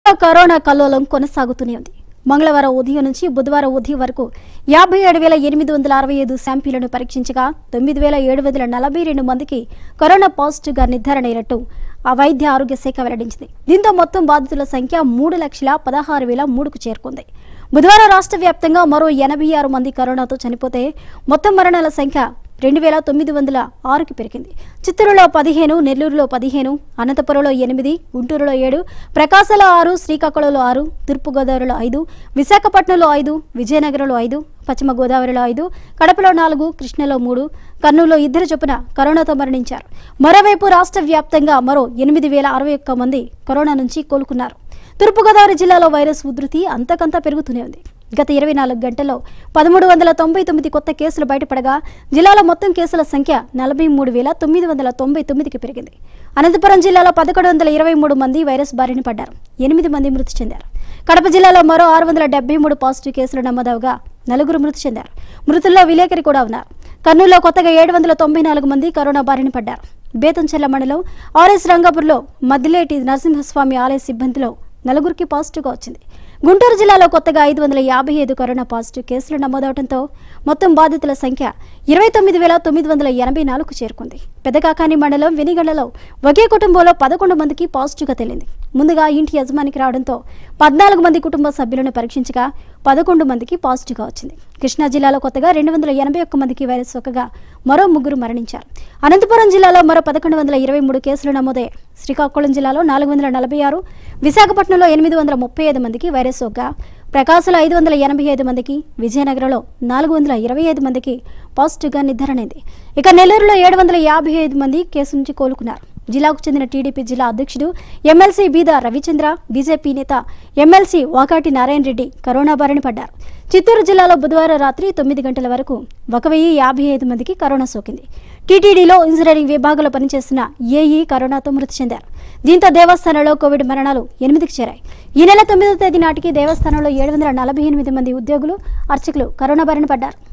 Corona కల్లోలం కొనసాగుతూనే ఉంది. మంగళవారం ఉదయం నుంచి బుధవారం ఉదయం వరకు 57,865 శాంపిళ్లను పరీక్షించగా 9,742 మందికి కరోనా పాజిటివ్గా నిర్ధారణ అయినట్టు వైద్య ఆరోగ్య శాఖ వెల్లడించింది. దీంతో మొత్తం బాధితుల సంఖ్య 3,16,003కు చేరుకుంది. బుధవారం రాష్ట్ర వ్యాప్తంగా మరో 86 మంది కరోనాతో చనిపోతే మొత్తం మరణాల సంఖ్య 2,906కి పెరిగింది. చిత్తూరులో 15, నెల్లూరులో 15, అనంతపురంలో 8, గుంటూరులో 7, ప్రకాశంలో 6, శ్రీకాకుళంలో 6, తూర్పుగోదావరిలో 5, విశాఖపట్నంలో 5, విజయనగరంలో 5, పశ్చిమ గోదావరిలో 5, కడపలో 4, కృష్ణలో 3, కర్నూలులో 2 చొప్పున కరోనాతో మరణించారు. మరోవైపు రాష్ట్ర వ్యాప్తంగా మరో 8,061 మంది కరోనా నుంచి కోలుకున్నారు. తూర్పుగోదావరి జిల్లాలో వైరస్ ఉధృతి అంతకంతా పెరుగుతూనే ఉంది. గత 24 గంటల్లో 1,399 కొత్త కేసులు బయటపడగా జిల్లాలో మొత్తం కేసుల సంఖ్య 43,999కి పెరిగింది. అనంతపురం జిల్లాలో 1,123 మంది వైరస్ బారిన పడ్డారు. 8 మంది మృతి చెందారు. కడప జిల్లాలో మరో 673 పాజిటివ్ కేసులు నమోదవగా 4 మృతి చెందారు. మృతుల్లో విలేకరి కూడా ఉన్నారు. కర్నూలులో కొత్తగా 794 మంది కరోనా బారిన పడ్డారు. బేతంచెర్ల మండలం ఆర్ఎస్ రంగాపూర్లో మద్దిలేటి నరసింహస్వామి ఆలయ సిబ్బందిలో 4కి పాజిటివ్గా వచ్చింది. గుంటూరు జిల్లాలో కొత్తగా 555 కరోనా పాజిటివ్ కేసులు నమోదవడంతో మొత్తం బాధితుల సంఖ్య 29,984కు చేరుకుంది. పెదకాకాని మండలం వెనిగళ్లలో ఒకే కుటుంబంలో 11 మందికి పాజిటివ్గా తేలింది. ముందుగా ఇంటి యజమానికి రావడంతో 14 మంది కుటుంబ సభ్యులను పరీక్షించగా 11 మందికి పాజిటివ్గా వచ్చింది. కృష్ణా జిల్లాలో కొత్తగా 281 మందికి వైరస్ సోకగా మరో 3 మరణించారు. అనంతపురం జిల్లాలో మరో 1,123 కేసులు నమోదయ్యాయి. శ్రీకాకుళం జిల్లాలో 446, విశాఖపట్నంలో 835 మందికి వైరస్ సోకగా ప్రకాశంలో 585 మందికి, విజయనగరంలో 425 మందికి పాజిటివ్గా నిర్ధారణైంది. ఇక నెల్లూరులో 755 మంది కేసు నుంచి కోలుకున్నారు. జిల్లాకు చెందిన టీడీపీ జిల్లా అధ్యక్షుడు ఎమ్మెల్సీ బీద రవిచంద్ర, బీజేపీ నేత ఎమ్మెల్సీ వాకాటి నారాయణ రెడ్డి కరోనా బారిన పడ్డారు. చిత్తూరు జిల్లాలో బుధవారం రాత్రి 9 గంటల వరకు 1,055 మందికి కరోనా సోకింది. టీటీడీలో ఇంజనీరింగ్ విభాగంలో పనిచేస్తున్న ఏఈ కరోనాతో మృతి చెందారు. దీంతో దేవస్థానంలో కోవిడ్ మరణాలు 8కి చేరాయి. ఈ నెల 9వ తేదీ నాటికి దేవస్థానంలో 748 మంది ఉద్యోగులు, అర్చకులు కరోనా బారిన పడ్డారు.